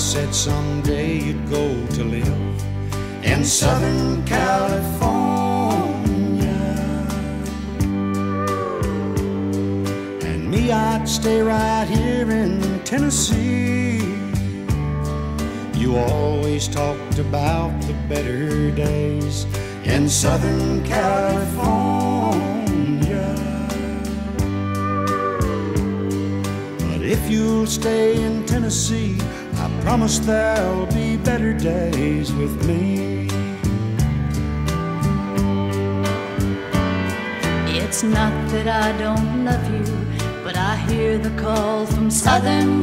said someday you'd go to live in Southern California, and me, I'd stay right here in Tennessee. You always talked about the better days in Southern California, but if you'll stay in Tennessee, I promise there'll be better days with me. It's not that I don't love you, but I hear the call from Southern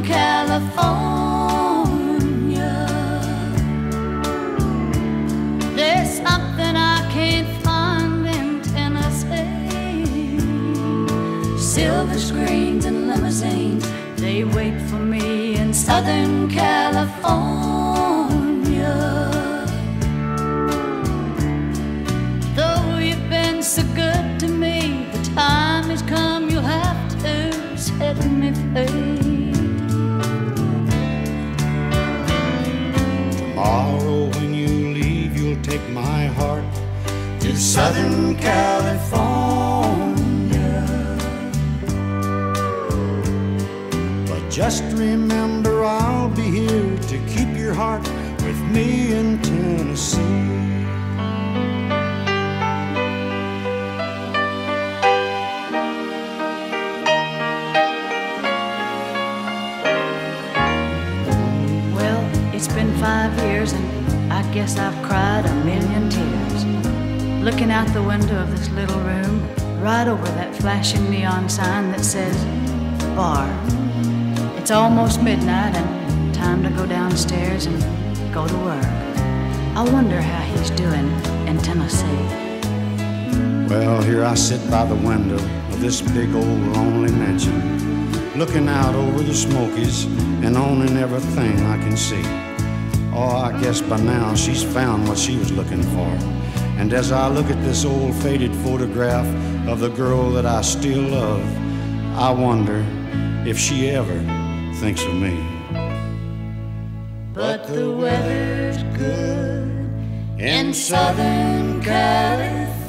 California. There's something I can't find in Tennessee. Silver screens and limousines, they wait for me in Southern California. Though you've been so good to me, the time has come, you'll have to set me free. Tomorrow when you leave, you'll take my heart to Southern California, but just remember I'll be here to keep your heart with me in Tennessee. It's been 5 years and I guess I've cried a million tears, looking out the window of this little room, right over that flashing neon sign that says bar. It's almost midnight and time to go downstairs and go to work. I wonder how he's doing in Tennessee. Well, here I sit by the window of this big old lonely mansion, looking out over the Smokies and owning everything I can see. Oh, I guess by now she's found what she was looking for. And as I look at this old faded photograph of the girl that I still love, I wonder if she ever thinks of me. But the weather's good in Southern California.